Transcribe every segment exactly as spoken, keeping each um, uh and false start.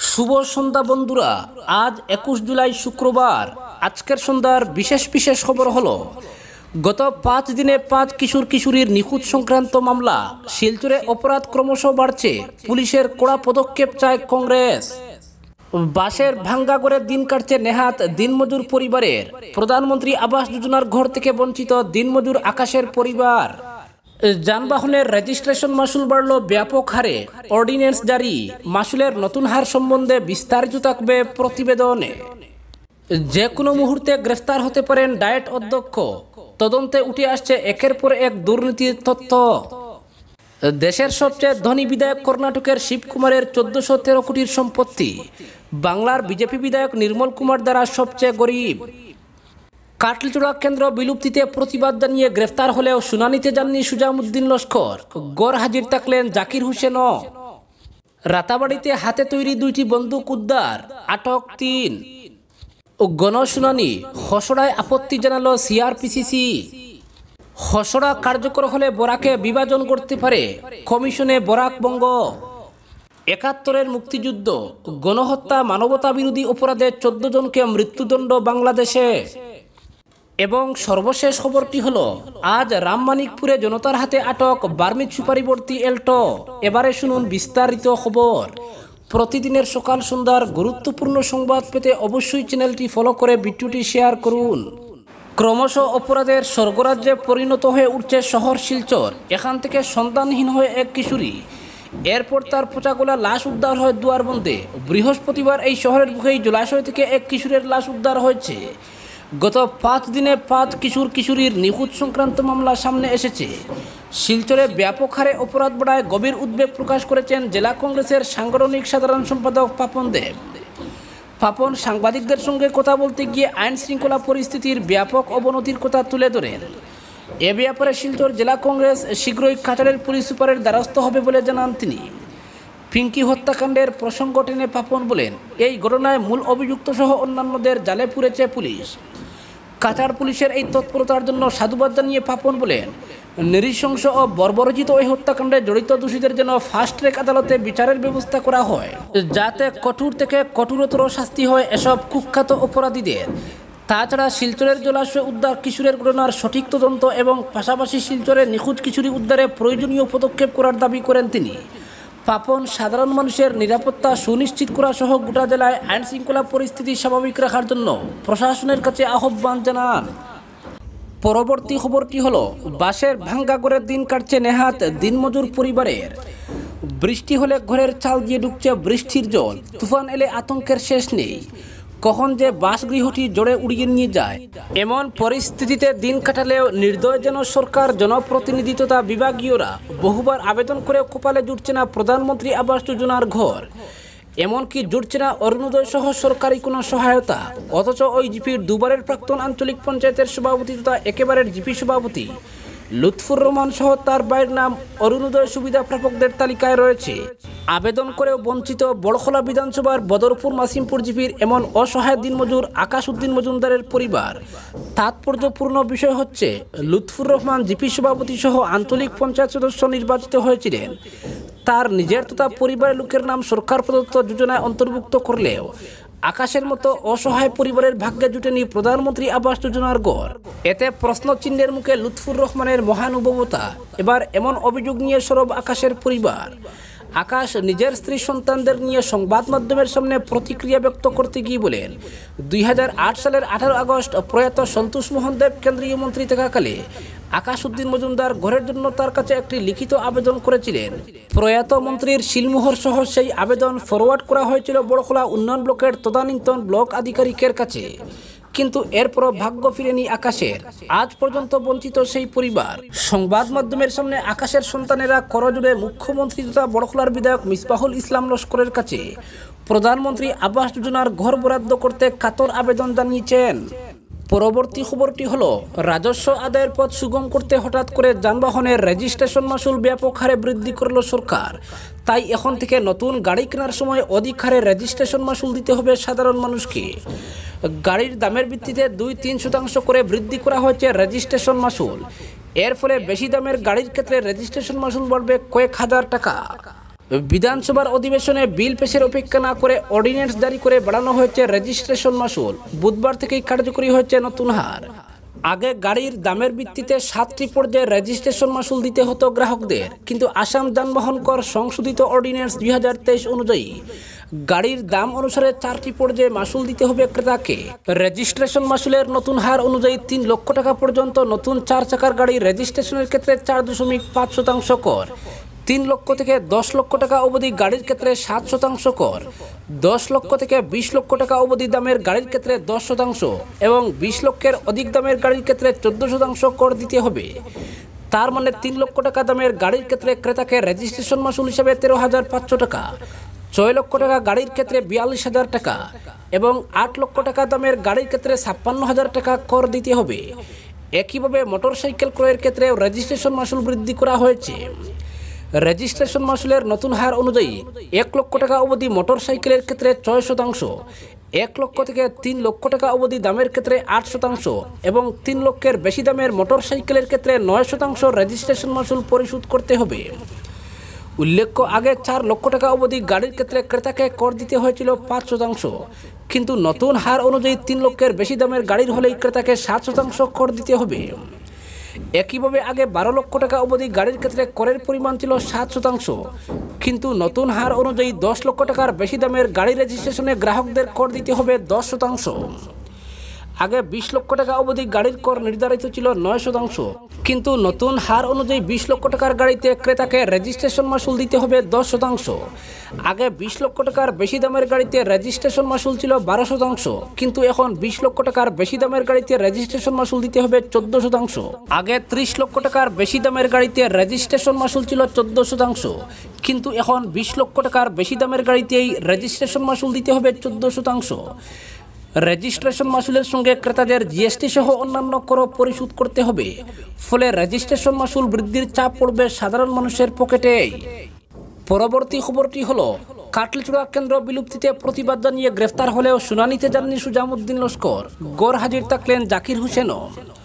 শুভ সন্ধ্যা বন্ধুরা। আজ একুশ জুলাই শুক্রবার। আজকের সন্ধ্যার বিশেষ বিশেষ খবর হলো, গত পাঁচ দিনে পাঁচ কিশোর কিশোরীর নিখোঁজ সংক্রান্ত মামলা। শিলচরে অপরাধ ক্রমশ বাড়ছে, পুলিশের কড়া পদক্ষেপ চায় কংগ্রেস। বাসের ভাঙ্গা করে দিন কাটছে নেহাত দিনমজুর পরিবারের। প্রধানমন্ত্রী আবাস যোজনার ঘর থেকে বঞ্চিত দিনমজুর আকাশের পরিবার। যানবাহনের রেজিস্ট্রেশন মাসুল বাড়ল ব্যাপক হারে, অর্ডিন্যান্স জারি। মাসুলের নতুন হার সম্বন্ধে বিস্তারিত থাকবে প্রতিবেদনে। যে কোনো মুহূর্তে গ্রেফতার হতে পারেন ডায়েট অধ্যক্ষ। তদন্তে উঠে আসছে একের পর এক দুর্নীতির তথ্য। দেশের সবচেয়ে ধনী বিধায়ক কর্ণাটকের শিবকুমারের চোদ্দশো তেরো কোটির সম্পত্তি। বাংলার বিজেপি বিধায়ক নির্মল কুমার দ্বারা সবচেয়ে গরিব। কাটলিচড়া কেন্দ্র বিলুপ্তিতে প্রতিবাদ জানিয়ে গ্রেফতার হলেও শুনানিতে যাননি সুজামউদ্দিন লস্কর। গড় হাজির থাকলেন জাকির হুসেনও। রাতাবাড়িতে হাতে তৈরি দুইটি বন্দুক উদ্ধার, আটক তিন। গণশুনানি, খসড়ায় আপত্তি জানালো সিআরপিসিসি। খসড়া কার্যকর হলে বরাকে বিভাজন করতে পারে, কমিশনে বরাক বঙ্গ। একাত্তরের মুক্তিযুদ্ধ, গণহত্যা, মানবতা বিরোধী অপরাধে চোদ্দ জনকে মৃত্যুদণ্ড বাংলাদেশে। এবং সর্বশেষ খবরটি হলো, আজ রামমানিকপুরে জনতার হাতে আটক বার্মিজ সুপারিবর্তী এল্টো। এবারে শুনুন বিস্তারিত খবর। প্রতিদিনের সকাল সন্ধ্যার গুরুত্বপূর্ণ সংবাদ পেতে অবশ্যই চ্যানেলটি ফলো করে ভিডিওটি শেয়ার করুন। ক্রমশ অপরাধের স্বর্গরাজ্যে পরিণত হয়ে উঠছে শহর শিলচর। এখান থেকে সন্তানহীন হয়ে এক কিশোরী, এরপর তার পচাগোলা লাশ উদ্ধার হয় দুয়ারবন্দে। বৃহস্পতিবার এই শহরের বুকেই জলাশয় থেকে এক কিশোরের লাশ উদ্ধার হয়েছে। গত পাঁচ দিনে পাঁচ কিশোর কিশোরীর নিখোঁজ সংক্রান্ত মামলা সামনে এসেছে। শিলচরে ব্যাপক হারে অপরাধ বাড়ায় গভীর উদ্বেগ প্রকাশ করেছেন জেলা কংগ্রেসের সাংগঠনিক সাধারণ সম্পাদক পাপন দেব। পাপন সাংবাদিকদের সঙ্গে কথা বলতে গিয়ে আইন শৃঙ্খলা পরিস্থিতির ব্যাপক অবনতির কথা তুলে ধরেন। এ ব্যাপারে শিলচর জেলা কংগ্রেস শীঘ্রই কাছাড়ের পুলিশ সুপারের দ্বারস্থ হবে বলে জানান তিনি। পিঙ্কি হত্যাকাণ্ডের প্রসঙ্গ টেনে পাপন বলেন, এই ঘটনায় মূল অভিযুক্ত সহ অন্যান্যদের জালে পুরেছে পুলিশ। কাছাড় পুলিশের এই তৎপরতার জন্য সাধুবাদ জানিয়ে পাপন বলেন, নৃশংস ও বর্বরোচিত এই হত্যাকাণ্ডে জড়িত দোষীদের যেন ফাস্ট ট্র্যাক আদালতে বিচারের ব্যবস্থা করা হয়, যাতে কঠোর থেকে কঠোরতর শাস্তি হয় এসব কুখ্যাত অপরাধীদের। তাছাড়া শিলচরের জলাশয় উদ্ধার কিশোরের ঘটনার সঠিক তদন্ত এবং পাশাপাশি শিলচরের নিখোঁজ কিশোরী উদ্ধারে প্রয়োজনীয় পদক্ষেপ করার দাবি করেন তিনি। পাপন সাধারণ মানুষের নিরাপত্তা সুনিশ্চিত করা সহ গোটা জেলায় আইন শৃঙ্খলা পরিস্থিতি স্বাভাবিক রাখার জন্য প্রশাসনের কাছে আহ্বান জানান। পরবর্তী খবরটি হলো, বাসের ভাঙ্গা করে দিন কাটছে নেহাত দিনমজুর পরিবারের। বৃষ্টি হলে ঘরের চাল দিয়ে ঢুকছে বৃষ্টির জল, তুফান এলে আতঙ্কের শেষ নেই। কখন যে বাসগৃহটি জোরে উড়িয়ে নিয়ে যায়, এমন পরিস্থিতিতে দিন কাটালেও নির্দয় যেন সরকার, জনপ্রতিনিধি তথা বিভাগীয়রা। বহুবার আবেদন করেও কপালে জুটছে না প্রধানমন্ত্রী আবাস যোজনার ঘর, এমনকি জুটছে না অরুণোদয় সহ সরকারি কোনো সহায়তা। অথচ ওই জিপির দুবারের প্রাক্তন আঞ্চলিক পঞ্চায়েতের সভাপতি তথা একেবারের জিপি সভাপতি লুৎফুর রহমান সহ তার ভাইয়ের নাম অরুণোদয় সুবিধা প্রাপকদের তালিকায় রয়েছে। আবেদন করেও বঞ্চিত বড়খলা বিধানসভার বদরপুর মাসিমপুর জিপির এমন অসহায় দিনমজুর আকাশ উদ্দিন মজুমদারের পরিবার। তাৎপর্যপূর্ণ বিষয় হচ্ছে, লুৎফুর রহমান জিপি সভাপতি সহ আঞ্চলিক পঞ্চায়েত সদস্য নির্বাচিত হয়েছিলেন। তার নিজের তথা পরিবারের লোকের নাম সরকার প্রদত্ত যোজনায় অন্তর্ভুক্ত করলেও আকাশের মতো অসহায় পরিবারের ভাগ্যে জুটেনি প্রধানমন্ত্রী আবাস যোজনার ঘর। এতে প্রশ্নচিহ্নের মুখে লুৎফুর রহমানের মহানুভবতা। এবার এমন অভিযোগ নিয়ে সরব আকাশের পরিবার। আকাশ নিজের স্ত্রী সন্তানদের নিয়ে সংবাদ মাধ্যমের সামনে প্রতিক্রিয়া ব্যক্ত করতে গিয়ে বলেন, দুই হাজার আট সালের আঠারো আগস্ট প্রয়াত সন্তোষ মোহন দেব কেন্দ্রীয় মন্ত্রী থাকাকালে আকাশ উদ্দিন মজুমদার ঘরের জন্য তার কাছে একটি লিখিত আবেদন করেছিলেন। প্রয়াত মন্ত্রীর শিলমোহর সহ সেই আবেদন ফরওয়ার্ড করা হয়েছিল বড়খলা উন্নয়ন ব্লকের তদানীন্তন ব্লক আধিকারিকের কাছে। কিন্তু এরপরও ভাগ্য ফিরেনি আকাশের। আজ পর্যন্ত বঞ্চিত সেই পরিবার। সংবাদ মাধ্যমের সামনে আকাশের সন্তানেরা করজোড়ে মুখ্যমন্ত্রী তথা বড়খলার বিধায়ক মিসবাহুল ইসলাম লস্করের কাছে প্রধানমন্ত্রী আবাস যোজনার ঘর বরাদ্দ করতে কাতর আবেদন জানিয়েছেন। পরবর্তী খবরটি হলো, রাজস্ব আদায়ের পথ সুগম করতে হঠাৎ করে যানবাহনের রেজিস্ট্রেশন মাসুল ব্যাপক হারে বৃদ্ধি করল সরকার। তাই এখন থেকে নতুন গাড়ি কেনার সময় অধিক হারে রেজিস্ট্রেশন মাসুল দিতে হবে সাধারণ মানুষকে। গাড়ির দামের ভিত্তিতে দুই তিন শতাংশ করে বৃদ্ধি করা হয়েছে রেজিস্ট্রেশন মাসুল। এর ফলে বেশি দামের গাড়ির ক্ষেত্রে রেজিস্ট্রেশন মাসুল বাড়বে কয়েক হাজার টাকা। বিধানসভার অধিবেশনে বিল পেশের অপেক্ষা না করে অর্ডিন্যান্স জারি করে বাড়ানো হয়েছে রেজিস্ট্রেশন মাশুল। বুধবার থেকেই কার্যকরী হয়েছে নতুন হার। আগে গাড়ির দামের ভিত্তিতে সাতটি পর্যায়ে রেজিস্ট্রেশন মাশুল দিতে হতো গ্রাহকদের, কিন্তু আসাম যানবাহন কর সংশোধিত অর্ডিন্যান্স দুই হাজার তেইশ অনুযায়ী গাড়ির দাম অনুসারে চারটি পর্যায়ে মাশুল দিতে হবে ক্রেতাকে। রেজিস্ট্রেশন মাশুলের নতুন হার অনুযায়ী তিন লক্ষ টাকা পর্যন্ত নতুন চার চাকার গাড়ি রেজিস্ট্রেশনের ক্ষেত্রে চার দশমিক পাঁচ শতাংশ কর, তিন লক্ষ থেকে দশ লক্ষ টাকা অবধি গাড়ির ক্ষেত্রে সাত শতাংশ কর, দশ লক্ষ থেকে বিশ লক্ষ টাকা অবধি দামের গাড়ির ক্ষেত্রে দশ শতাংশ এবং বিশ লক্ষের অধিক দামের গাড়ির ক্ষেত্রে চোদ্দ শতাংশ কর দিতে হবে। তার মানে তিন লক্ষ টাকা দামের গাড়ির ক্ষেত্রে ক্রেতাকে রেজিস্ট্রেশন মাশুল হিসাবে তেরো হাজার পাঁচশো টাকা, ছয় লক্ষ টাকা গাড়ির ক্ষেত্রে বিয়াল্লিশ হাজার টাকা এবং আট লক্ষ টাকা দামের গাড়ির ক্ষেত্রে ছাপ্পান্ন হাজার টাকা কর দিতে হবে। একইভাবে মোটরসাইকেল ক্রয়ের ক্ষেত্রে রেজিস্ট্রেশন মাশুল বৃদ্ধি করা হয়েছে। রেজিস্ট্রেশন মাশুলের নতুন হার অনুযায়ী এক লক্ষ টাকা অবধি মোটরসাইকেলের ক্ষেত্রে ছয় শতাংশ, এক লক্ষ থেকে তিন লক্ষ টাকা অবধি দামের ক্ষেত্রে আট শতাংশ এবং তিন লক্ষের বেশি দামের মোটরসাইকেলের ক্ষেত্রে নয় শতাংশ রেজিস্ট্রেশন মাশুল পরিশোধ করতে হবে। উল্লেখ্য, আগে চার লক্ষ টাকা অবধি গাড়ির ক্ষেত্রে ক্রেতাকে কর দিতে হয়েছিল পাঁচ শতাংশ, কিন্তু নতুন হার অনুযায়ী তিন লক্ষের বেশি দামের গাড়ির হলেই ক্রেতাকে সাত শতাংশ কর দিতে হবে। একইভাবে আগে বারো লক্ষ টাকা অবধি গাড়ির ক্ষেত্রে করের পরিমাণ ছিল সাত শতাংশ, কিন্তু নতুন হার অনুযায়ী দশ লক্ষ টাকার বেশি দামের গাড়ি রেজিস্ট্রেশনে গ্রাহকদের কর দিতে হবে দশ শতাংশ। আগে বিশ লক্ষ টাকা অবধি গাড়ির কর নির্ধারিত ছিল নয় শতাংশ, কিন্তু নতুন হার অনুযায়ী বিশ লক্ষ টাকার গাড়িতে ক্রেতাকে রেজিস্ট্রেশন মাশুল দিতে হবে দশ শতাংশ। আগে বিশ লক্ষ টাকার বেশি দামের গাড়িতে রেজিস্ট্রেশন মাশুল ছিল বারো শতাংশ, কিন্তু এখন বিশ লক্ষ টাকার বেশি দামের গাড়িতে রেজিস্ট্রেশন মাশুল দিতে হবে চোদ্দ শতাংশ। আগে ত্রিশ লক্ষ টাকার বেশি দামের গাড়িতে রেজিস্ট্রেশন মাশুল ছিল চোদ্দ শতাংশ, কিন্তু এখন বিশ লক্ষ টাকার বেশি দামের গাড়িতেই রেজিস্ট্রেশন মাশুল দিতে হবে চোদ্দ শতাংশ। রেজিস্ট্রেশন মাশুলের সঙ্গে ক্রেতাদের জিএসটি সহ অন্যান্য করও পরিশোধ করতে হবে, ফলে রেজিস্ট্রেশন মাশুল বৃদ্ধির চাপ পড়বে সাধারণ মানুষের পকেটে। পরবর্তী খবরটি হলো, কাটলিচুড়া কেন্দ্র বিলুপ্তিতে প্রতিবাদ জানিয়ে গ্রেফতার হলেও শুনানিতে যাননি সুজামুদ্দিন লস্কর, গড় হাজির থাকলেন জাকির হোসেনও।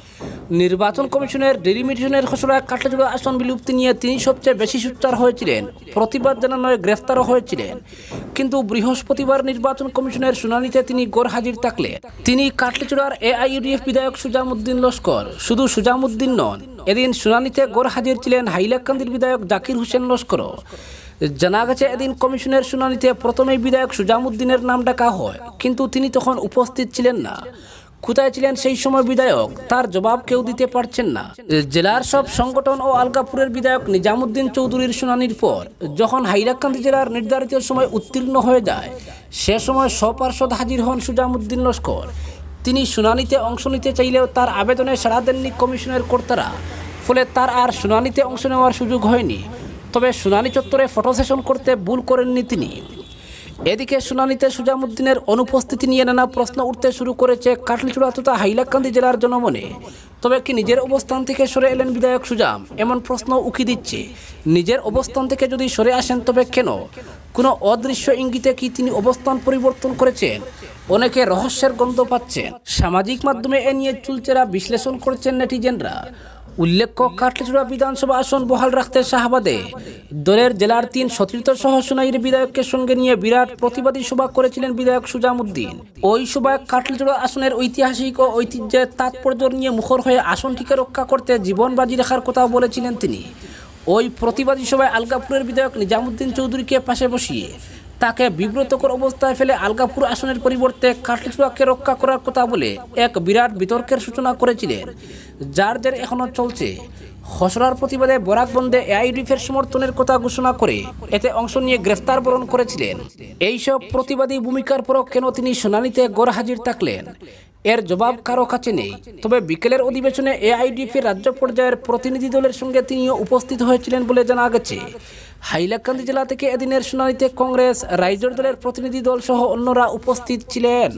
নির্বাচন কমিশনের ডিলিমিটেশনের খসড়ায় কাটলিচুড়া আসন বিলুপ্তি নিয়ে তিনি সবচেয়ে বেশি সোচ্চার হয়েছিলেন, প্রতিবাদ জানানোয় গ্রেফতারও হয়েছিলেন, কিন্তু বৃহস্পতিবার নির্বাচন কমিশনের শুনানিতে তিনি গড় হাজির থাকলেন। তিনি কাটলিচুড়ার এআইইউডিএফ বিধায়ক সুজামুদ্দিন লস্কর। শুধু সুজামুদ্দিন নন, এদিন শুনানিতে গড় হাজির ছিলেন হাইলাকান্দির বিধায়ক জাকির হোসেন লস্করও। জানা গেছে, এদিন কমিশনের শুনানিতে প্রথমেই বিধায়ক সুজামুদ্দিনের নাম ডাকা হয়, কিন্তু তিনি তখন উপস্থিত ছিলেন না। কোথায় ছিলেন সেই সময় বিধায়ক, তার জবাব কেউ দিতে পারছেন না। জেলার সব সংগঠন ও আলগাপুরের বিধায়ক নিজামুদ্দিন চৌধুরীর শুনানির পর যখন হাইলাকান্দি জেলার নির্ধারিত সময় উত্তীর্ণ হয়ে যায়, সে সময় সপার্ষদ হাজির হন সুজামুদ্দিন লস্কর। তিনি শুনানিতে অংশ নিতে চাইলেও তার আবেদনে সাড়া দেননি কমিশনের কর্তারা, ফলে তার আর শুনানিতে অংশ নেওয়ার সুযোগ হয়নি। তবে শুনানি চত্বরে ফটো সেশন করতে ভুল করেননি তিনি। এদিকে শুনানিতে সুজামুদ্দিনের অনুপস্থিতি নিয়ে নানা প্রশ্ন উঠতে শুরু করেছে কাটলিচুড়া তথা হাইলাকান্দি জেলার জনমনে। তবে কি নিজের অবস্থান থেকে সরে এলেন বিধায়ক সুজাম, এমন প্রশ্ন উকি দিচ্ছে। নিজের অবস্থান থেকে যদি সরে আসেন তবে কেন? কোনো অদৃশ্য ইঙ্গিতে কি তিনি অবস্থান পরিবর্তন করেছেন? অনেকে রহস্যের গন্ধ পাচ্ছেন। সামাজিক মাধ্যমে এ নিয়ে চুলচেরা বিশ্লেষণ করছেন নেটিজেনরা। উল্লেখ্য, কাটলিচুড়া বিধানসভা আসন বহাল রাখতে শাহবাদে দলের জেলার তিন সতীর্থ সহ সোনাইর বিধায়ককে সঙ্গে নিয়ে বিরাট প্রতিবাদী সভা করেছিলেন বিধায়ক সুজামুদ্দিন। ওই সভায় কাটলিচুড়া আসনের ঐতিহাসিক ও ঐতিহ্যের তাৎপর্য নিয়ে মুখর হয়ে আসনটিকে রক্ষা করতে জীবন বাজি রাখার কথা বলেছিলেন তিনি। ওই প্রতিবাদী সভায় আলগাপুরের বিধায়ক নিজামুদ্দিন চৌধুরীকে পাশে বসিয়ে তাকে বিব্রতকর অবস্থায় ফেলে আলগাপুর আসনের পরিবর্তে কাটলিচুড়াকে রক্ষা করার কথা বলে এক বিরাট বিতর্কের সূচনা করেছিলেন, যার জের এখনও চলছে। খসড়ার প্রতিবাদে বরাক বন্ধে এআইইউডিএফের সমর্থনের কথা ঘোষণা করে এতে অংশ নিয়ে গ্রেফতার বরণ করেছিলেন। এইসব প্রতিবাদী ভূমিকার পরও কেন তিনি শুনানিতে গড় হাজির থাকলেন, এর জবাব কারো কাছে নেই। তবে বিকেলের অধিবেশনে এআইইউডিএফের রাজ্য পর্যায়ের প্রতিনিধি দলের সঙ্গে তিনিও উপস্থিত হয়েছিলেন বলে জানা গেছে। হাইলাকান্দি জেলা থেকে এদিনের শুনানিতে কংগ্রেস, রাইজোর দলের প্রতিনিধি দল সহ অন্যরা উপস্থিত ছিলেন।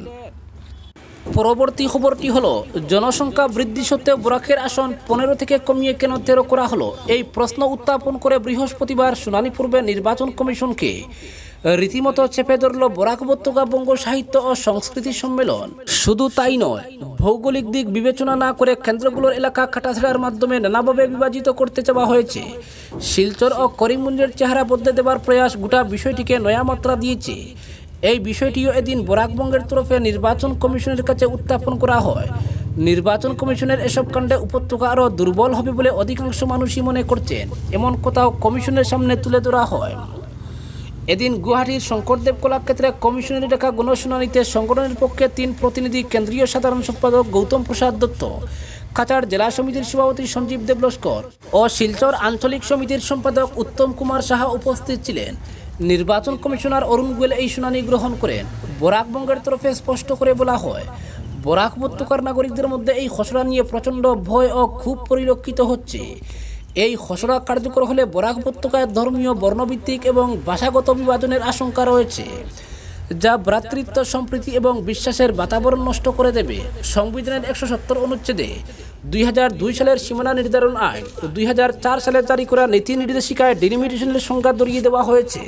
পরবর্তী খবরটি হলো, জনসংখ্যা বৃদ্ধি সত্ত্বেও বরাকের আসন পনেরো থেকে কমিয়ে কেন তেরো করা হলো? এই প্রশ্ন উত্থাপন করে বৃহস্পতিবার শুনানি পূর্বে নির্বাচন কমিশনকে রীতিমতো চেপে ধরল বরাক উপত্যকা বঙ্গ সাহিত্য ও সংস্কৃতি সম্মেলন। শুধু তাই নয়, ভৌগোলিক দিক বিবেচনা না করে কেন্দ্রগুলোর এলাকা কাটাছেড়ার মাধ্যমে নানাভাবে বিভাজিত করতে চাওয়া হয়েছে। শিলচর ও করিমগঞ্জের চেহারা বদলে দেওয়ার প্রয়াস গোটা বিষয়টিকে নয়া মাত্রা দিয়েছে। এই বিষয়টিও এদিন বরাকবঙ্গের তরফে নির্বাচন কমিশনের কাছে উত্থাপন করা হয়। নির্বাচন কমিশনের এসব কাণ্ডে উপত্যকা আরও দুর্বল হবে বলে অধিকাংশ মানুষই মনে করছেন, এমন কথাও কমিশনের সামনে তুলে ধরা হয়। এদিন গুয়াহাটির শঙ্করদেব কলাক্ষেত্রে কমিশনের ডাকা গণশুনানিতে সংগঠনের পক্ষে তিন প্রতিনিধি কেন্দ্রীয় সাধারণ সম্পাদক গৌতম প্রসাদ দত্ত, কাছাড় জেলা সমিতির সভাপতি সঞ্জীব দেবলস্কর ও শিলচর আঞ্চলিক সমিতির সম্পাদক উত্তম কুমার সাহা উপস্থিত ছিলেন। নির্বাচন কমিশনার অরুণ গোয়েল এই শুনানি গ্রহণ করেন। বরাকবঙ্গের তরফে স্পষ্ট করে বলা হয়, বরাক উপত্যকার নাগরিকদের মধ্যে এই খসড়া নিয়ে প্রচণ্ড ভয় ও ক্ষোভ পরিলক্ষিত হচ্ছে। এই খসড়া কার্যকর হলে বরাক উপত্যকায় ধর্মীয়, বর্ণভিত্তিক এবং ভাষাগত বিভাজনের আশঙ্কা রয়েছে, যা ভ্রাতৃত্ব, সম্প্রীতি এবং বিশ্বাসের বাতাবরণ নষ্ট করে দেবে। সংবিধানের একশো সত্তর অনুচ্ছেদে দুই হাজার দুই সালের সীমানা নির্ধারণ আইন ও দুই হাজার চার সালে জারি করা নীতি নির্দেশিকায় ডিলিমিটেশনের সংজ্ঞা ধরিয়ে দেওয়া হয়েছে,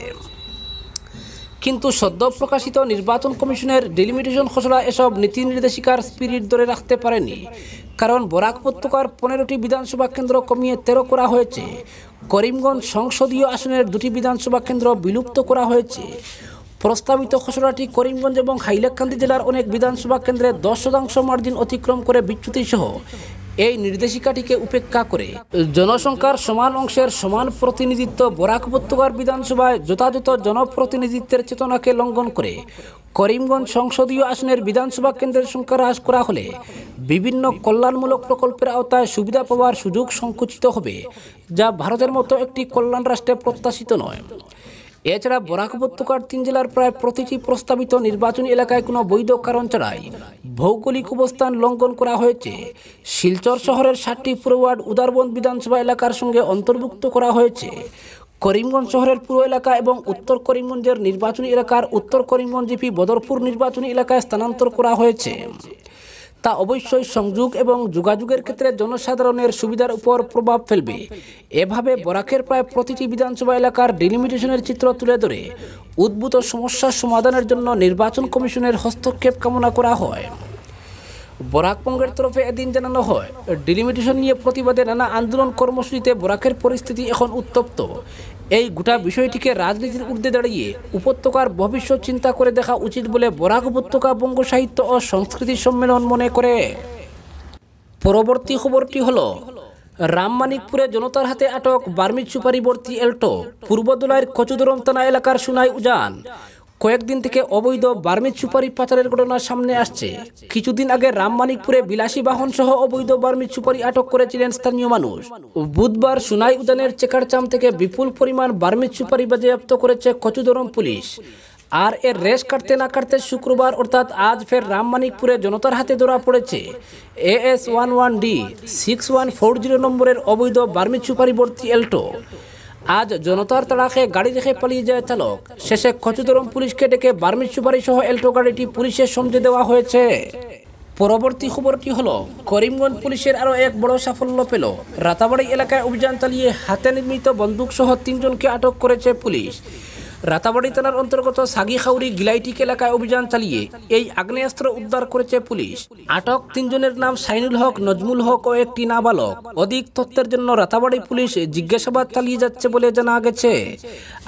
কিন্তু সদ্য প্রকাশিত নির্বাচন কমিশনের ডিলিমিটেশন খসড়া এসব নীতি নির্দেশিকার স্পিরিট ধরে রাখতে পারেনি। কারণ বরাক উপত্যকার পনেরোটি বিধানসভা কেন্দ্র কমিয়ে তেরো করা হয়েছে। করিমগঞ্জ সংসদীয় আসনের দুটি বিধানসভা কেন্দ্র বিলুপ্ত করা হয়েছে। প্রস্তাবিত খসড়াটি করিমগঞ্জ এবং হাইলাকান্দি জেলার অনেক বিধানসভা কেন্দ্রে দশ শতাংশ মার্জিন অতিক্রম করে বিচ্যুতি সহ এই নির্দেশিকাটিকে উপেক্ষা করে জনসংখ্যার সমান অংশের সমান প্রতিনিধিত্ব বরাক উপত্যকার বিধানসভায় যথাযথ জনপ্রতিনিধিত্বের চেতনাকে লঙ্ঘন করে করিমগঞ্জ সংসদীয় আসনের বিধানসভা কেন্দ্রের সংখ্যা হ্রাস করা হলে বিভিন্ন কল্যাণমূলক প্রকল্পের আওতায় সুবিধা পাওয়ার সুযোগ সংকুচিত হবে, যা ভারতের মতো একটি কল্যাণ রাষ্ট্রে প্রত্যাশিত নয়। এছাড়া বরাক উপত্যকার তিন জেলার প্রায় প্রতিটি প্রস্তাবিত নির্বাচনী এলাকায় কোনো বৈধ কারণ ছাড়াই ভৌগোলিক অবস্থান লঙ্ঘন করা হয়েছে। শিলচর শহরের ষাটটি পুর ওয়ার্ড উদারবন্দ বিধানসভা এলাকার সঙ্গে অন্তর্ভুক্ত করা হয়েছে। করিমগঞ্জ শহরের পুরো এলাকা এবং উত্তর করিমগঞ্জের নির্বাচনী এলাকার উত্তর করিমগঞ্জ জিপি বদরপুর নির্বাচনী এলাকায় স্থানান্তর করা হয়েছে। তা অবশ্যই সংযোগ এবং যোগাযোগের ক্ষেত্রে জনসাধারণের সুবিধার উপর প্রভাব ফেলবে। এভাবে বরাকের প্রায় প্রতিটি বিধানসভা এলাকার ডিলিমিটেশনের চিত্র তুলে ধরে উদ্ভূত সমস্যার সমাধানের জন্য নির্বাচন কমিশনের হস্তক্ষেপ কামনা করা হয়। বরাকবঙ্গের তরফে এদিন জানানো হয়, ডিলিমিটেশন নিয়ে প্রতিবাদে নানা আন্দোলন কর্মসূচিতে বরাকের পরিস্থিতি এখন উত্তপ্ত। এই গোটা বিষয়টিকে রাজনীতির ঊর্ধ্বে দাঁড়িয়ে উপত্যকার ভবিষ্যৎ চিন্তা করে দেখা উচিত বলে বরাক উপত্যকা বঙ্গ সাহিত্য ও সংস্কৃতি সম্মেলন মনে করে। পরবর্তী খবরটি হলো, রামমানিকপুরে জনতার হাতে আটক বার্মিজ সুপারিবর্তী এল্টো। পূর্বদোলাইয়ের কচুদরম থানা এলাকার সুনাই উজান কয়েকদিন থেকে অবৈধ বার্মিজ সুপারি পাচারের ঘটনা সামনে আসছে। কিছুদিন আগে রামমানিকপুরে বিলাসী বাহন সহ অবৈধ বার্মিজ সুপারি আটক করেছিলেন স্থানীয় মানুষ। বুধবার সুনাই উজানের চেকারচাম থেকে বিপুল পরিমাণ বার্মিজ সুপারি বাজেয়াপ্ত করেছে কচুদরম পুলিশ। আর এর রেশ কাটতে না কাটতে শুক্রবার অর্থাৎ আজ ফের রামমানিকপুরে জনতার হাতে ধরা পড়েছে A S one one D six one four zero নম্বরের অবৈধ বার্মিজ সুপারিবর্তী এল্টো। আজ জনতার তাড়াকে গাড়ি রেখে পালিয়ে যায় চালক। শেষে কচুদরম পুলিশকে ডেকে বার্মিজ সুপারি সহ এল্টো গাড়িটি পুলিশের সমঝে দেওয়া হয়েছে। পরবর্তী খবরটি হলো, করিমগঞ্জ পুলিশের আরও এক বড় সাফল্য পেল। রাতাবাড়ি এলাকায় অভিযান চালিয়ে হাতে নির্মিত বন্দুক সহ তিনজনকে আটক করেছে পুলিশ। রাতাবাড়ি থানার অন্তর্গত সাগিখাউরি গিলাইটিক এলাকায় অভিযান চালিয়ে এই আগ্নেয়াস্ত্র উদ্ধার করেছে পুলিশ। আটক তিনজনের নাম সাইনুল হক, নজমুল হক ও একটি নাবালক। অধিক তথ্যের জন্য রাতাবাড়ি পুলিশ জিজ্ঞাসাবাদ চালিয়ে যাচ্ছে বলে জানা গেছে।